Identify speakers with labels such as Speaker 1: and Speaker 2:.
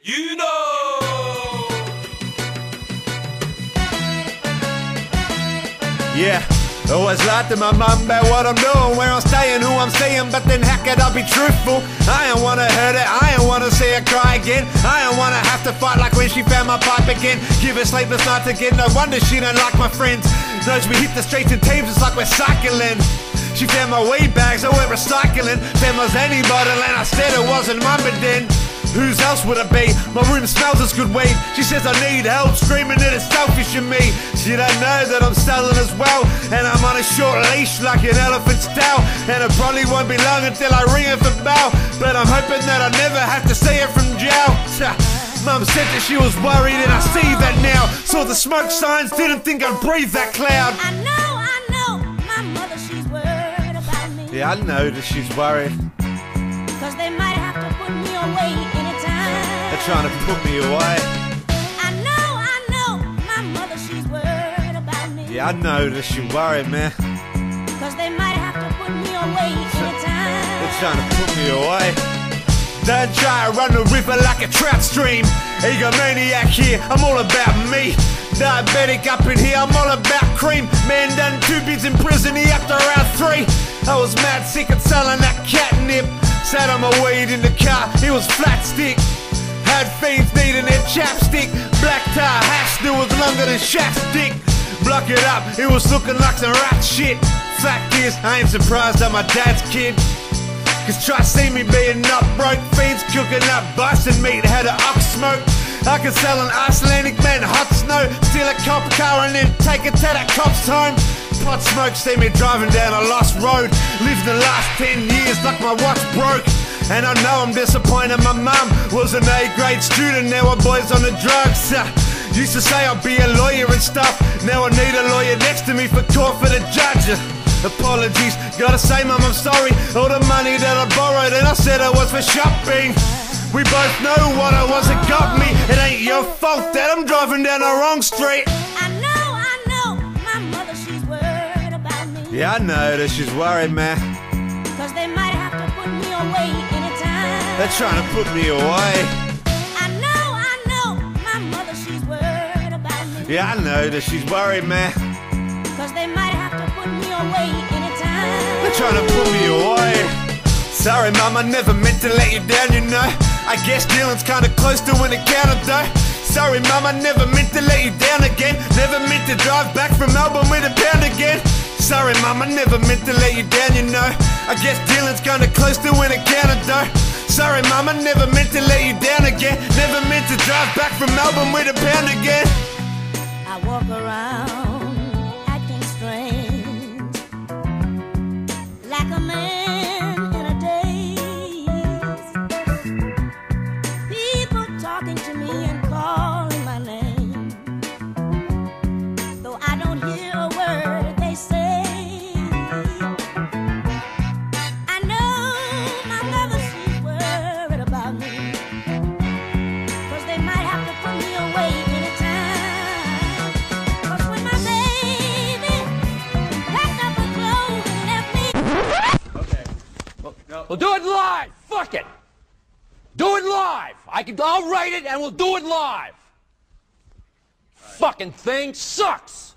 Speaker 1: You know.
Speaker 2: Yeah, always lied to my mum about what I'm doing, where I'm staying, who I'm seeing, but then how could I be truthful? I don't wanna hurt it, I don't wanna see her cry again. I don't wanna have to fight like when she found my pipe again. Give her sleepless nights again, no wonder she don't like my friends. Knows we hit the streets in teams, it's like we're cycling. She found my weed bags, I went recycling. Found my Zanny bottle and I said it wasn't mine, but then whose else would it be? My room smells as good weed. She says I need help, screaming that it's selfish in me. She don't know that I'm selling as well, and I'm on a short leash like an elephant's tail. And it probably won't be long until I ring her for bail, but I'm hoping that I never have to see her from jail. Mum said that she was worried and I see that now. Saw the smoke signs, didn't think I'd breathe that cloud.
Speaker 3: I know, my mother, she's worried about me.
Speaker 2: Yeah, I know that she's worried.
Speaker 3: Cause they might have to put me away anytime.
Speaker 2: They're trying to put me away.
Speaker 3: I know, my mother, she's worried about me.
Speaker 2: Yeah, I know that she's worried, man.
Speaker 3: Cause they might have to put me away anytime.
Speaker 2: They're trying to put me away. Don't try to run the river like a trout stream. Egomaniac here, I'm all about me. Diabetic up in here, I'm all about cream. Man done 2 bids in prison, he up to round 3. I was mad sick of selling that catnip. Sat on my weed in the car, it was flat stick. Had fiends needing their chapstick. Black tie, hash that was longer than Shaq's dick. Block it up, it was looking like some rat shit. Fact is, I ain't surprised I'm my dad's kid. Cause try see me being up broke, fiends cooking up bison meat, had an ox smoke. I could sell an Icelandic man hot snow, steal a cop car and then take it to that cop's home. Pot smoke, see me driving down a lost road. Lived the last 10 years like my watch broke. And I know I'm disappointed, my mum was an A-grade student, now her boy's on the drugs. Used to say I'll be a lawyer and stuff, now I need a lawyer next to me for court for the judge. Apologies, gotta say mum I'm sorry. All the money that I borrowed and I said it was for shopping. We both know what it was that got me. It ain't your fault that I'm driving down the wrong street.
Speaker 3: I know, my mother, she's worried about me.
Speaker 2: Yeah, I know that she's worried, man.
Speaker 3: Cause they might have to put me away anytime.
Speaker 2: They're trying to put me away.
Speaker 3: I know, my mother, she's worried about me.
Speaker 2: Yeah, I know that she's worried, man.
Speaker 3: Cause they might have to put me away anytime.
Speaker 2: They're trying to put me away. Sorry, mum, I never meant to let you down, you know. I guess dealing's kinda close to an encounter, though. Sorry, mum, I never meant to let you down again. Never meant to drive back from Melbourne with a pound again. Sorry, mum, I never meant to let you down, you know. I guess dealing's kinda close to an encounter, though. Sorry, mum, I never meant to let you down again. Never meant to drive back from Melbourne with a pound again.
Speaker 3: I walk around acting strange, like a man in a daze. People talking to me and calling my name, though I don't hear a word they say. I know my mother, she's worried about me, cause they might have to put me away anytime. Cause when my baby packed up her clothes and left me.
Speaker 4: Okay. We'll do it live. Fuck it. Do it live. I'll write it and we'll do it live. Fucking thing sucks.